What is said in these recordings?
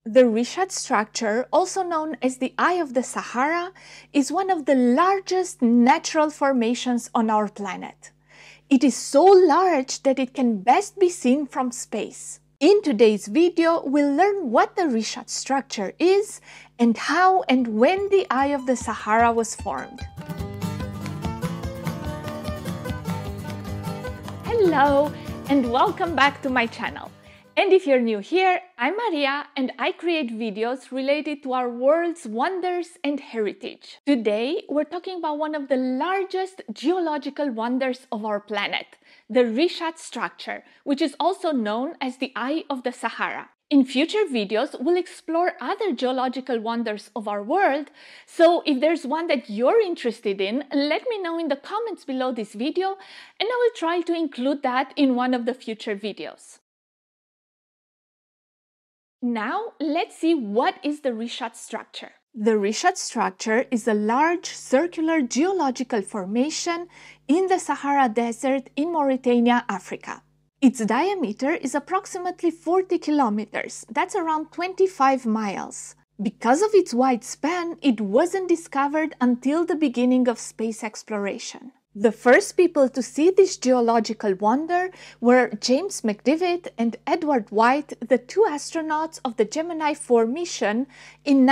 The Richat structure, also known as the Eye of the Sahara, is one of the largest natural formations on our planet. It is so large that it can best be seen from space. In today's video, we'll learn what the Richat structure is and how and when the Eye of the Sahara was formed. Hello and welcome back to my channel. And if you're new here, I'm Maria and I create videos related to our world's wonders and heritage. Today, we're talking about one of the largest geological wonders of our planet, the Richat structure, which is also known as the Eye of the Sahara. In future videos, we'll explore other geological wonders of our world, so if there's one that you're interested in, let me know in the comments below this video and I will try to include that in one of the future videos. Now, let's see what is the Richat structure. The Richat structure is a large circular geological formation in the Sahara Desert in Mauritania, Africa. Its diameter is approximately 40 kilometers, that's around 25 miles. Because of its wide span, it wasn't discovered until the beginning of space exploration. The first people to see this geological wonder were James McDivitt and Edward White, the two astronauts of the Gemini 4 mission in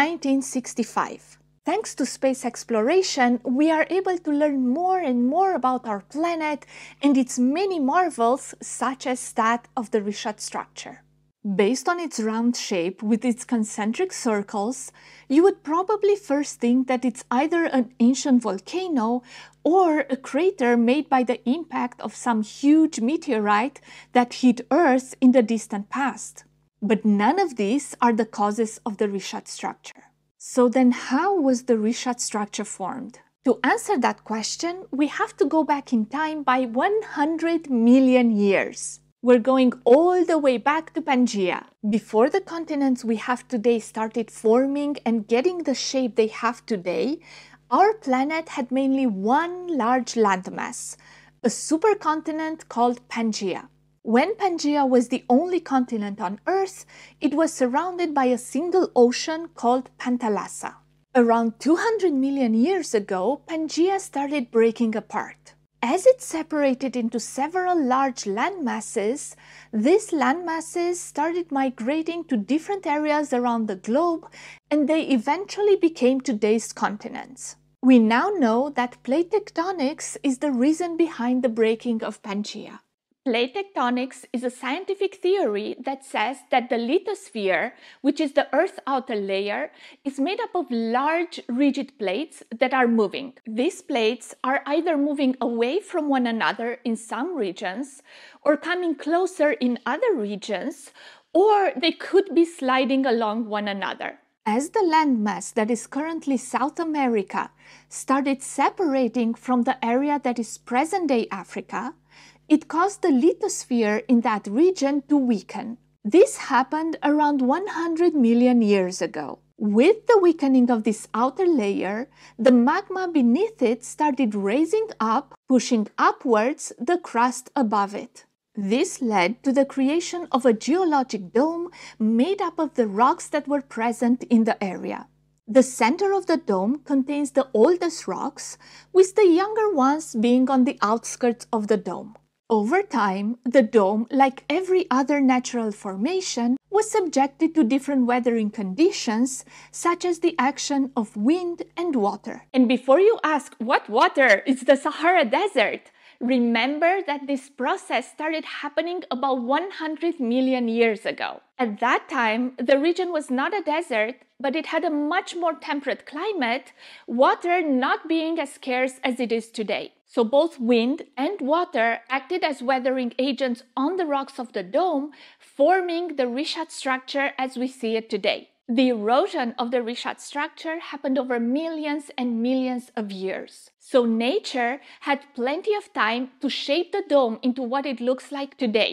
1965. Thanks to space exploration, we are able to learn more and more about our planet and its many marvels, such as that of the Richat structure. Based on its round shape with its concentric circles, you would probably first think that it's either an ancient volcano or a crater made by the impact of some huge meteorite that hit Earth in the distant past. But none of these are the causes of the Richat structure. So then how was the Richat structure formed? To answer that question, we have to go back in time by 100 million years. We're going all the way back to Pangea. Before the continents we have today started forming and getting the shape they have today, our planet had mainly one large landmass, a supercontinent called Pangea. When Pangea was the only continent on Earth, it was surrounded by a single ocean called Pantalassa. Around 200 million years ago, Pangea started breaking apart. As it separated into several large landmasses, these landmasses started migrating to different areas around the globe and they eventually became today's continents. We now know that plate tectonics is the reason behind the breaking of Pangea. Plate tectonics is a scientific theory that says that the lithosphere, which is the Earth's outer layer, is made up of large, rigid plates that are moving. These plates are either moving away from one another in some regions, or coming closer in other regions, or they could be sliding along one another. As the landmass that is currently South America started separating from the area that is present-day Africa, it caused the lithosphere in that region to weaken. This happened around 100 million years ago. With the weakening of this outer layer, the magma beneath it started raising up, pushing upwards the crust above it. This led to the creation of a geologic dome made up of the rocks that were present in the area. The center of the dome contains the oldest rocks, with the younger ones being on the outskirts of the dome. Over time, the dome, like every other natural formation, was subjected to different weathering conditions, such as the action of wind and water. And before you ask, what water? It's the Sahara Desert! Remember that this process started happening about 100 million years ago. At that time, the region was not a desert, but it had a much more temperate climate, water not being as scarce as it is today. So both wind and water acted as weathering agents on the rocks of the dome, forming the Richat structure as we see it today. The erosion of the Richat structure happened over millions and millions of years. So nature had plenty of time to shape the dome into what it looks like today,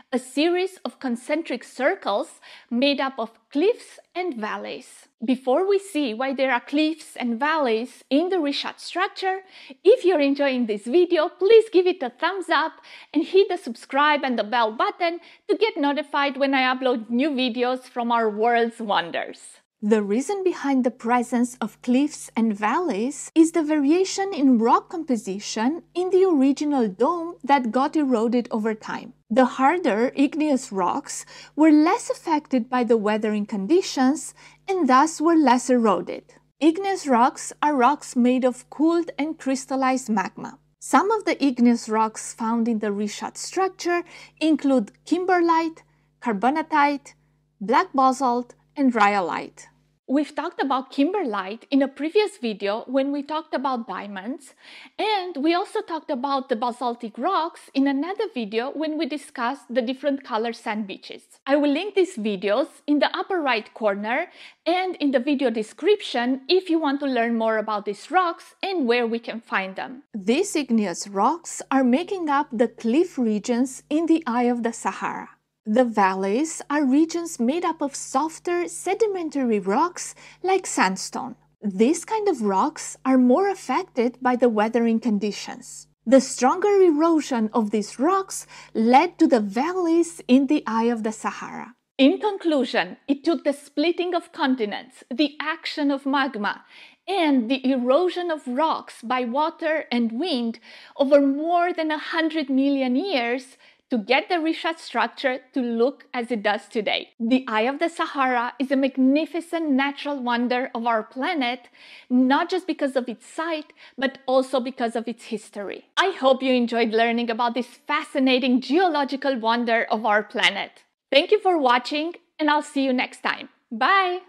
a series of concentric circles made up of cliffs and valleys. Before we see why there are cliffs and valleys in the Richat structure, if you're enjoying this video, please give it a thumbs up and hit the subscribe and the bell button to get notified when I upload new videos from our world's wonders. The reason behind the presence of cliffs and valleys is the variation in rock composition in the original dome that got eroded over time. The harder igneous rocks were less affected by the weathering conditions and thus were less eroded. Igneous rocks are rocks made of cooled and crystallized magma. Some of the igneous rocks found in the Richat structure include kimberlite, carbonatite, black basalt, and rhyolite. We've talked about kimberlite in a previous video when we talked about diamonds, and we also talked about the basaltic rocks in another video when we discussed the different color sand beaches. I will link these videos in the upper right corner and in the video description if you want to learn more about these rocks and where we can find them. These igneous rocks are making up the cliff regions in the eye of the Sahara. The valleys are regions made up of softer sedimentary rocks like sandstone. These kind of rocks are more affected by the weathering conditions. The stronger erosion of these rocks led to the valleys in the eye of the Sahara. In conclusion, it took the splitting of continents, the action of magma, and the erosion of rocks by water and wind over more than 100 million years to get the Richat structure to look as it does today. The Eye of the Sahara is a magnificent natural wonder of our planet, not just because of its site, but also because of its history. I hope you enjoyed learning about this fascinating geological wonder of our planet. Thank you for watching, and I'll see you next time. Bye!